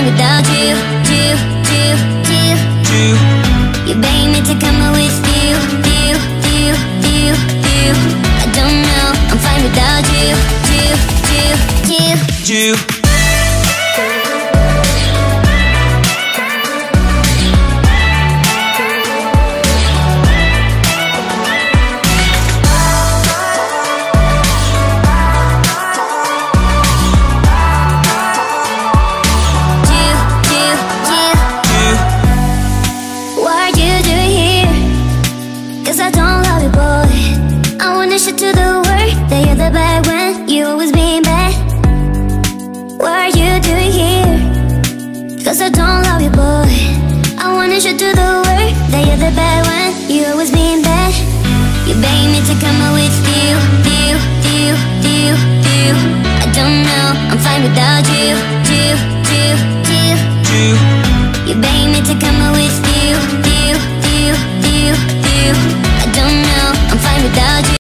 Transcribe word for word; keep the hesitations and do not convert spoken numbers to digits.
without you, you, you, you, you. You beg me to come out with you, you, you, you, you. I don't know, I'm fine without you, you, you, you, you. To the word that you're the bad when you always being bad. What are you doing here? Cause I don't love you, boy. I wanna shoot to the word that you're the bad when you always being bad. You beg me to come out with you, you, you, you, you. I don't know, I'm fine without you, you, you, you, you. You beg me to come